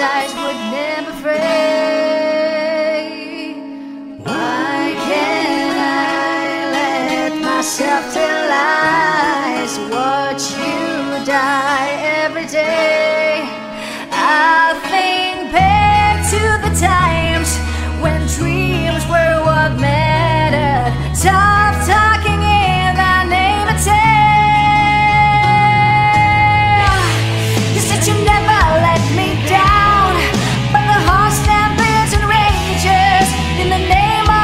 eyes would never fray. Why can't I let myself tell lies, watch you die every day? I think back to the times when dreams were what mattered. Tough talking in the name of tale. You said you never let me down, but the heart stamps and rages in the name of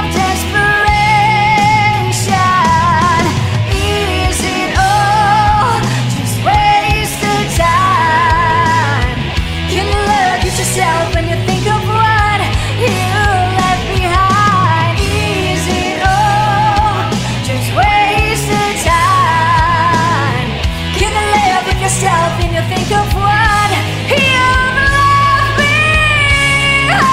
desperation. Is it all just wasted time? Can you look at yourself when you think of what you left behind? Is it all just wasted time? Can you live with yourself when you think of what you've left behind?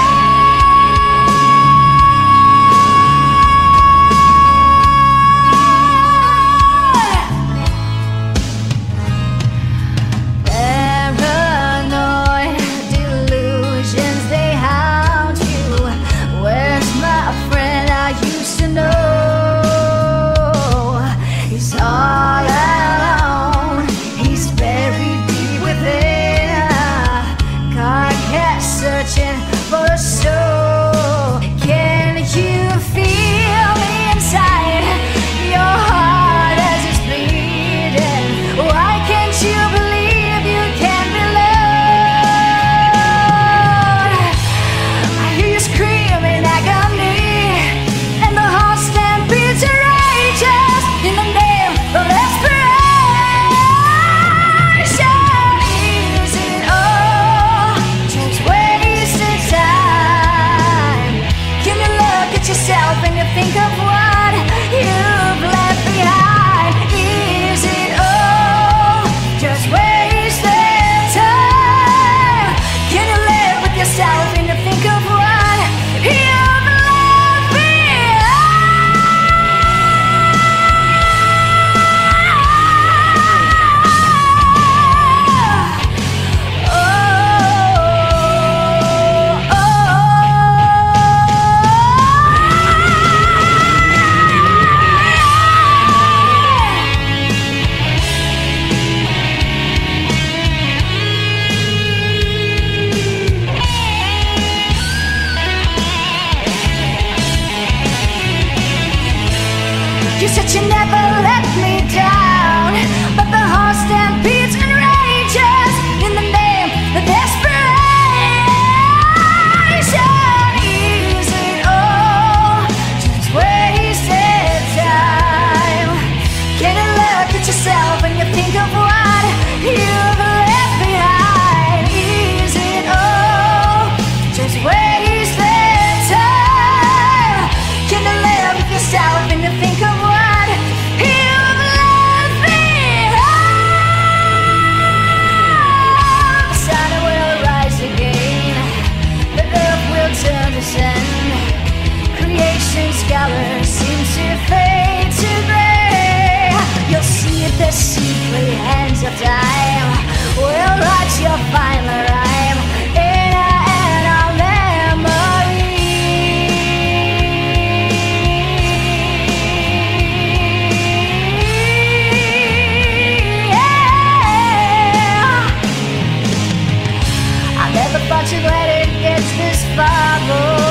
Paranoid delusions, they haunt you. Where's my friend I used to know? He's all alone, he's buried deep within a carcass, searching for a soul. Can you feel me inside your heart as it's bleeding? Why can't you believe you can be loved? I hear you scream in agony, and the heart stampedes and rages in the name of desperation. Is it all just wasted time? Can you look at yourself and you think of what you've left behind? Is it all just wasted time? Can you live with yourself and you think of what you've left You said you never let me down, but the heart stampedes and rages in the name of desperation. Is it all just wasted time? Can you look at yourself and you think of what you've left behind? Is it all just wasted time? Can you live with yourself and you think of what you've left behind? The sun will rise again, the earth will turn to sand. Creation's color seems to fade to gray. You'll see the secret hands of time will write your final rhyme in our memory. I never thought you'd let it get this far, boy.